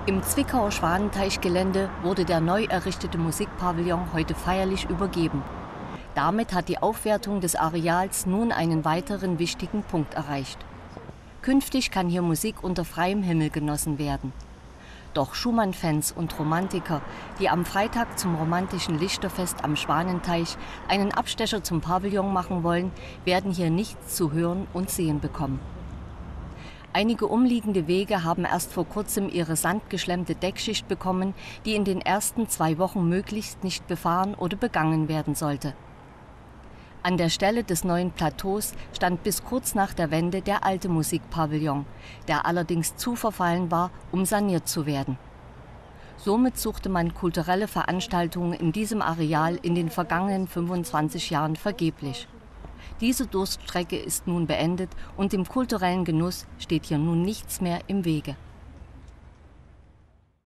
Im Zwickauer Schwanenteichgelände wurde der neu errichtete Musikpavillon heute feierlich übergeben. Damit hat die Aufwertung des Areals nun einen weiteren wichtigen Punkt erreicht. Künftig kann hier Musik unter freiem Himmel genossen werden. Doch Schumann-Fans und Romantiker, die am Freitag zum romantischen Lichterfest am Schwanenteich einen Abstecher zum Pavillon machen wollen, werden hier nichts zu hören und sehen bekommen. Einige umliegende Wege haben erst vor kurzem ihre sandgeschlemmte Deckschicht bekommen, die in den ersten 2 Wochen möglichst nicht befahren oder begangen werden sollte. An der Stelle des neuen Plateaus stand bis kurz nach der Wende der alte Musikpavillon, der allerdings zu verfallen war, um saniert zu werden. Somit suchte man kulturelle Veranstaltungen in diesem Areal in den vergangenen 25 Jahren vergeblich. Diese Durststrecke ist nun beendet und dem kulturellen Genuss steht hier nun nichts mehr im Wege.